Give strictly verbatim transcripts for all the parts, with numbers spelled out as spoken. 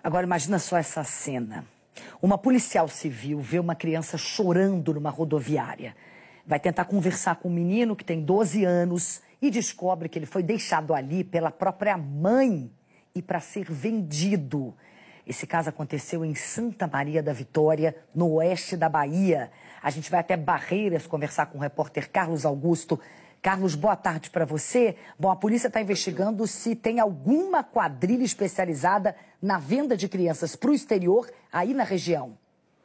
Agora imagina só essa cena. Uma policial civil vê uma criança chorando numa rodoviária. Vai tentar conversar com um menino que tem doze anos e descobre que ele foi deixado ali pela própria mãe e para ser vendido. Esse caso aconteceu em Santa Maria da Vitória, no oeste da Bahia. A gente vai até Barreiras conversar com o repórter Carlos Augusto. Carlos, boa tarde para você. Bom, a polícia está investigando se tem alguma quadrilha especializada na venda de crianças para o exterior aí na região.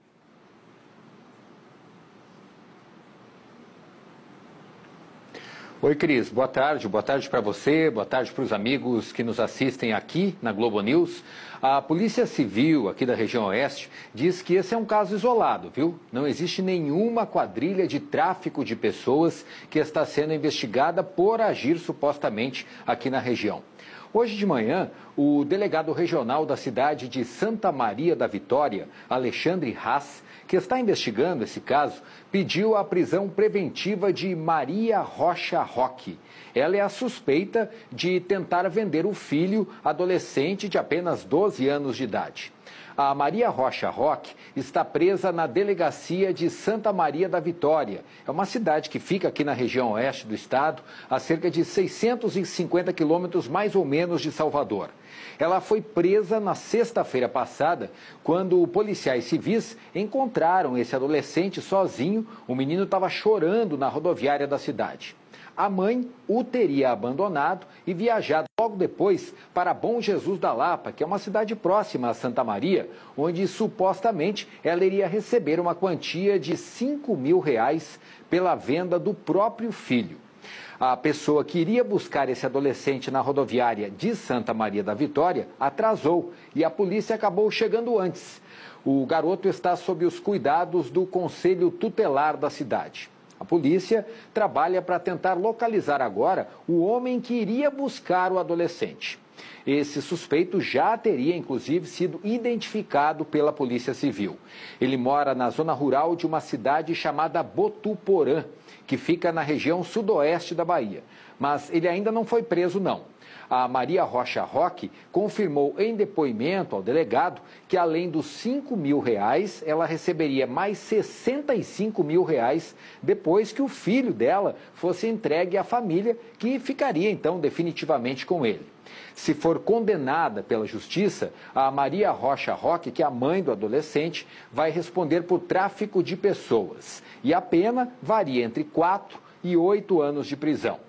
Oi, Cris. Boa tarde. Boa tarde para você, boa tarde para os amigos que nos assistem aqui na Globo News. A Polícia Civil aqui da região oeste diz que esse é um caso isolado, viu? Não existe nenhuma quadrilha de tráfico de pessoas que está sendo investigada por agir supostamente aqui na região. Hoje de manhã, o delegado regional da cidade de Santa Maria da Vitória, Alexandre Haas, que está investigando esse caso, pediu a prisão preventiva de Maria Rocha Roque. Ela é a suspeita de tentar vender o filho adolescente de apenas doze anos de idade. A Maria Rocha Roque está presa na delegacia de Santa Maria da Vitória. É uma cidade que fica aqui na região oeste do estado, a cerca de seiscentos e cinquenta quilômetros mais ou menos de Salvador. Ela foi presa na sexta-feira passada, quando policiais civis encontraram esse adolescente sozinho. O menino estava chorando na rodoviária da cidade. A mãe o teria abandonado e viajado logo depois para Bom Jesus da Lapa, que é uma cidade próxima a Santa Maria, onde supostamente ela iria receber uma quantia de cinco mil reais pela venda do próprio filho. A pessoa que iria buscar esse adolescente na rodoviária de Santa Maria da Vitória atrasou e a polícia acabou chegando antes. O garoto está sob os cuidados do Conselho Tutelar da cidade. A polícia trabalha para tentar localizar agora o homem que iria buscar o adolescente. Esse suspeito já teria, inclusive, sido identificado pela Polícia Civil. Ele mora na zona rural de uma cidade chamada Botuporã, que fica na região sudoeste da Bahia. Mas ele ainda não foi preso, não. A Maria Rocha Roque confirmou em depoimento ao delegado que, além dos cinco mil reais, ela receberia mais sessenta e cinco mil reais depois que o filho dela fosse entregue à família, que ficaria, então, definitivamente com ele. Se for condenada pela justiça, a Maria Rocha Roque, que é a mãe do adolescente, vai responder por tráfico de pessoas. E a pena varia entre quatro e oito anos de prisão.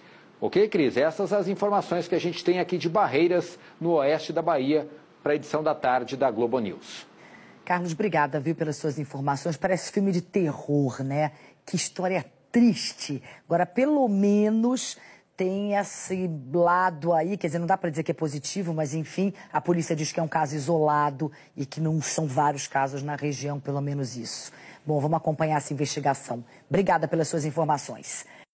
Ok, Cris? Essas são as informações que a gente tem aqui de Barreiras, no oeste da Bahia, para a edição da tarde da Globo News. Carlos, obrigada, viu, pelas suas informações. Parece filme de terror, né? Que história triste. Agora, pelo menos tem esse lado aí, quer dizer, não dá para dizer que é positivo, mas enfim, a polícia diz que é um caso isolado e que não são vários casos na região, pelo menos isso. Bom, vamos acompanhar essa investigação. Obrigada pelas suas informações.